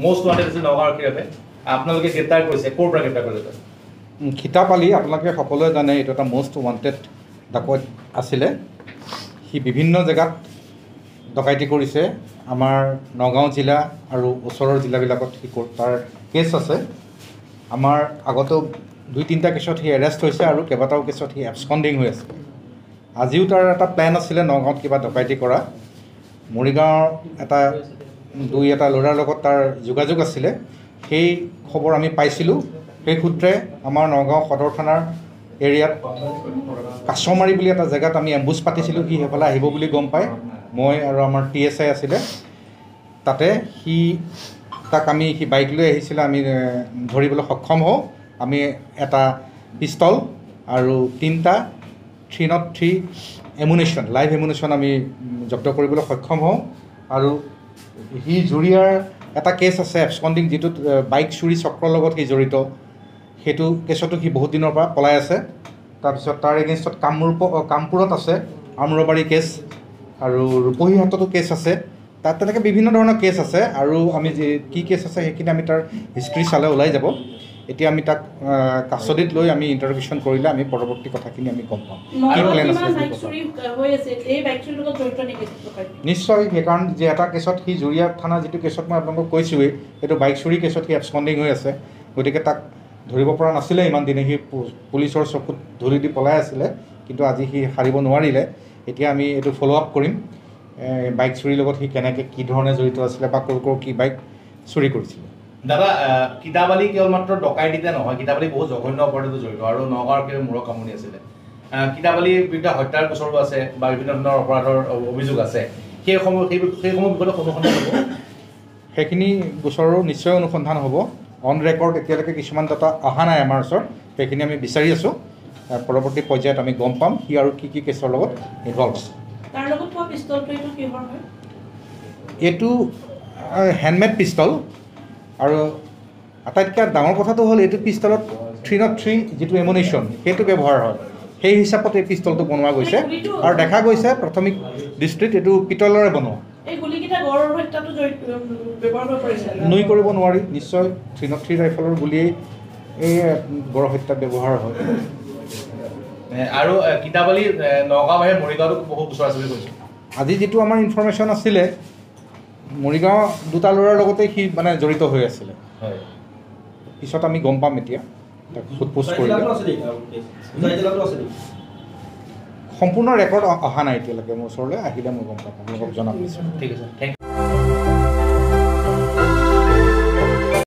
most wanted আছিল নগাঁও আৰক্ষীৰ বাবে আপোনালোকে গ্ৰেপ্তাৰ কৰিছে ক'ৰ পৰা গ্ৰেপ্তাৰ কৰিলে খিতাপালি আপোনালোকে সকলোৱে জানে এইটো এটা মোষ্ট ওৱান্টেড ডাকৈত আছিলে সি বিভিন্ন জেগাত ডকাইতি কৰিছে আমাৰ নগাঁও জিলা আৰু ওচৰৰ জিলাবিলাকত সি তাৰ কেছ আছে আমাৰ আগতেও 2-3টা কেছত সি এৰেষ্ট হৈছে আৰু কেইবাটাও কেছত সি এবস্কণ্ডিং হৈ আছে আজিও তাৰ এটা প্লেন আছিলে নগাঁৱত কিবা ডকাইতি কৰা মৰিগাঁৱৰ এটা ল'ৰাৰ লগত তাৰ যোগাযোগ আছিলে সেই খবৰ আমি পাইছিলোঁ সেই সূত্ৰে আমাৰ নগাঁও সদৰ থানাৰ এৰিয়াত কাছমাৰী বুলি এটা জেগাত আমি এম্বুজ পাতিছিলোঁ সি সেইফালে আহিব বুলি গম পাই মই আৰু আমাৰ PSI আছিলে তাতে সি বাইক লৈ আহিছিলে আমি ধৰিবলৈ সক্ষম হওঁ আমি এটা পিষ্টল আৰু 3টা 303 এমুনেশ্যন লাইভ এমুনেশ্যন আমি জব্দ কৰিবলৈ সক্ষম হওঁ আৰু সি জুৰিয়াৰ এটা কেছ আছে এবস্কণ্ডিং যিটোত বাইক চুৰি চক্ৰৰ লগত সি জড়িত সেইটো কেছতো সি বহুত দিনৰ পৰা পলাই আছে তাৰপিছত তাৰ এগেইনষ্টত কামপুৰত আছে আৰ্ম ৰবাৰী কেছ আৰু ৰূপহীহাটতো কেছ আছে তাত তেনেকৈ বিভিন্ন ধৰণৰ কেছ আছে আৰু আমি কি কেছ আছে সেইখিনি আমি তাৰ হিষ্ট্ৰী চালে ওলাই যাব এতিয়া আমি তাক কাষ্টডিত লৈ আমি ইণ্টাৰভিউশ্যন কৰিলে আমি পৰৱৰ্তী কথাখিনি আমি গম পাম কি প্লেন আছে নিশ্চয় সেইকাৰণ যে এটা কেছত সি জুৰিয়া থানা যিটো কেছত মই আপোনালোকক কৈছোঁৱেই সেইটো বাইক চুৰি কেছত সি এবস্কণ্ডিং হৈ আছে গতিকে তাক ধৰিব পৰা নাছিলে ইমান দিনে সি পুলিচৰ চকুত ধৰি দি পলাই আছিলে কিন্তু আজি সি সাৰিব নোৱাৰিলে এতিয়া আমি এইটো ফ'ল' আপ কৰিম বাইক চুৰিৰ লগত সি কেনেকৈ কি ধৰণে জড়িত আছিলে বা ক'ৰ কি বাইক চুৰি কৰিছিলে দাদা খিতাপালি কেৱল মাত্ৰ ডকাইতিতে নহয় খিতাপালি বহুত জঘন্য অপৰাধতো জড়িত আৰু নগাঁৱৰ কিবা মূৰৰ কামনি আছিলে খিতাপালিৰ বিৰুদ্ধে হত্যাৰ গোচৰো আছে বা বিভিন্ন ধৰণৰ অপৰাধৰ অভিযোগ আছে সেইসমূহ বিষয়ত অনুসন্ধান হ'ব সেইখিনি গোচৰো নিশ্চয় অনুসন্ধান হ'ব অন ৰেকৰ্ড এতিয়ালৈকে কিছুমান ডাটা অহা নাই আমাৰ ওচৰত সেইখিনি আমি বিচাৰি আছোঁ পৰৱৰ্তী পৰ্যায়ত আমি গম পাম সি আৰু কি কেছৰ লগত ইনভলভ আছে এইটো হেণ্ডমেড পিষ্টল আৰু আটাইতকৈ ডাঙৰ কথাটো হ'ল এইটো পিষ্টলত 303 যিটো এমুনেশ্যন সেইটো ব্যৱহাৰ হয় সেই হিচাপত এই পিষ্টলটো বনোৱা গৈছে আৰু দেখা গৈছে প্ৰাথমিক দৃষ্টিত এইটো পিতলৰে বনোৱা নুই কৰিব নোৱাৰি নিশ্চয় 303 ৰাইফলৰ গুলিয়েই এই গড় হত্যাত ব্যৱহাৰ হয় আৰু খিতাপালি নগাঁও বাহিৰে মৰিগাঁৱতো বহু গোচৰ আছে বুলি কৈছোঁ আজি যিটো আমাৰ ইনফৰমেশ্যন আছিলে মৰিগাঁও 2টা ল'ৰাৰ লগতে সি মানে জড়িত হৈ আছিলে হয় পিছত আমি গম পাম এতিয়া তাক সোধ-পোছ কৰিলে সম্পূৰ্ণ ৰেকৰ্ড অহা নাই এতিয়ালৈকে মোৰ ওচৰলৈ আহিলে মই গম পাম আপোনালোকক জনাম ঠিক আছে থেংক ইউ